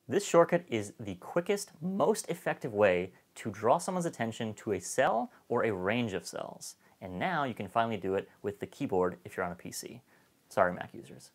This shortcut is the quickest, most effective way to draw someone's attention to a cell or a range of cells. And now you can finally do it with the keyboard if you're on a PC. Sorry, Mac users.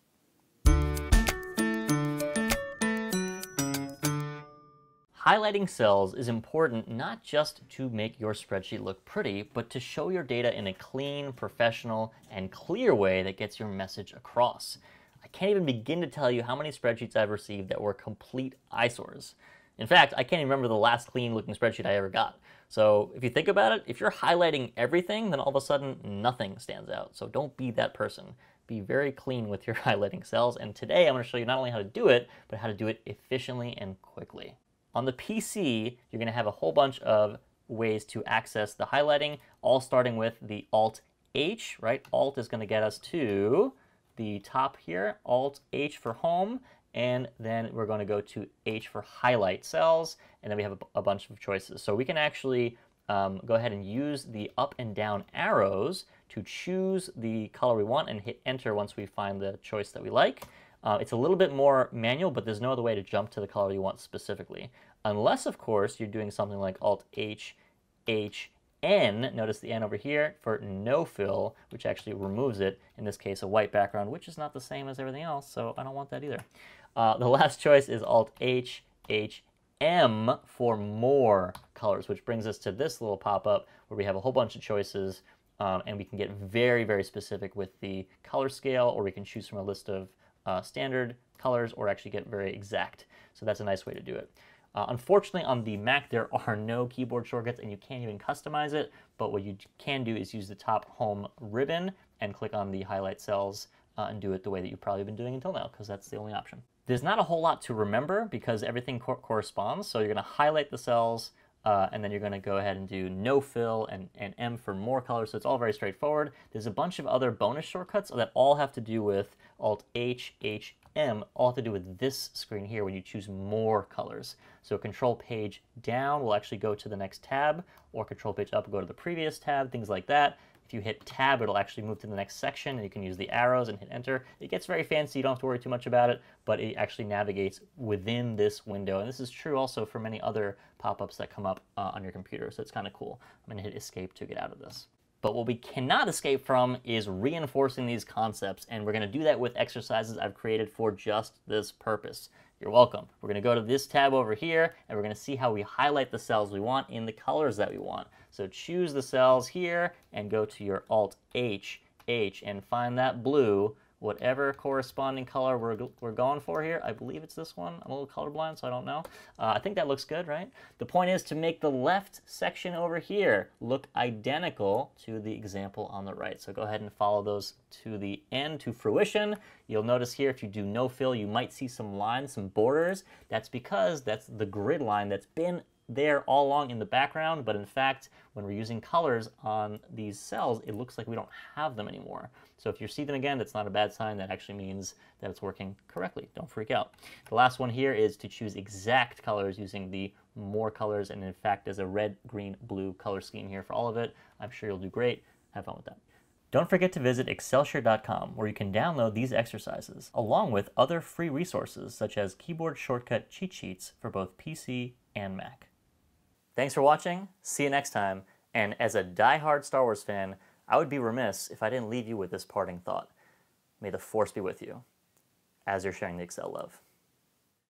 Highlighting cells is important not just to make your spreadsheet look pretty, but to show your data in a clean, professional, and clear way that gets your message across. I can't even begin to tell you how many spreadsheets I've received that were complete eyesores. In fact, I can't even remember the last clean-looking spreadsheet I ever got. So if you think about it, if you're highlighting everything, then all of a sudden nothing stands out. So don't be that person. Be very clean with your highlighting cells. And today I'm going to show you not only how to do it, but how to do it efficiently and quickly. On the PC, you're going to have a whole bunch of ways to access the highlighting, all starting with the Alt-H, right? Alt is going to get us to the top here, Alt-H for home, and then we're going to go to H for highlight cells, and then we have a bunch of choices. So we can actually go ahead and use the up and down arrows to choose the color we want and hit enter once we find the choice that we like. It's a little bit more manual, but there's no other way to jump to the color you want specifically. Unless, of course, you're doing something like Alt-H, H-N, notice the N over here, for no fill, which actually removes it, in this case a white background, which is not the same as everything else, so I don't want that either. The last choice is Alt-H, H-M for more colors, which brings us to this little pop-up where we have a whole bunch of choices, and we can get very, very specific with the color scale, or we can choose from a list of standard colors or actually get very exact. So that's a nice way to do it. Unfortunately, on the Mac, there are no keyboard shortcuts and you can't even customize it, but what you can do is use the top home ribbon and click on the highlight cells and do it the way that you've probably been doing until now, because that's the only option. There's not a whole lot to remember because everything corresponds, so you're going to highlight the cells, and then you're going to go ahead and do no fill and M for more colors, so it's all very straightforward. There's a bunch of other bonus shortcuts that all have to do with Alt-H, H-M, all have to do with this screen here when you choose more colors. So Control Page down will actually go to the next tab, or Control Page up will go to the previous tab, things like that. If you hit Tab, it'll actually move to the next section, and you can use the arrows and hit Enter. It gets very fancy, you don't have to worry too much about it, but it actually navigates within this window. And this is true also for many other pop-ups that come up on your computer, so it's kind of cool. I'm going to hit Escape to get out of this. But what we cannot escape from is reinforcing these concepts, and we're going to do that with exercises I've created for just this purpose. You're welcome. We're going to go to this tab over here, and we're going to see how we highlight the cells we want in the colors that we want. So choose the cells here, and go to your Alt-H, H, and find that blue, whatever corresponding color we're going for here. I believe it's this one. I'm a little colorblind, so I don't know. I think that looks good, right? The point is to make the left section over here look identical to the example on the right. So go ahead and follow those to the end, to fruition. You'll notice here, if you do no fill, you might see some lines, some borders. That's because that's the grid line that's been there all along in the background, but in fact, when we're using colors on these cells, it looks like we don't have them anymore. So if you see them again, that's not a bad sign. That actually means that it's working correctly. Don't freak out. The last one here is to choose exact colors using the more colors, and in fact, there's a red, green, blue color scheme here for all of it. I'm sure you'll do great. Have fun with that. Don't forget to visit Excelsior.com, where you can download these exercises, along with other free resources such as keyboard shortcut cheat sheets for both PC and Mac. Thanks for watching, see you next time, and as a die-hard Star Wars fan, I would be remiss if I didn't leave you with this parting thought. May the Force be with you, as you're sharing the Excel love.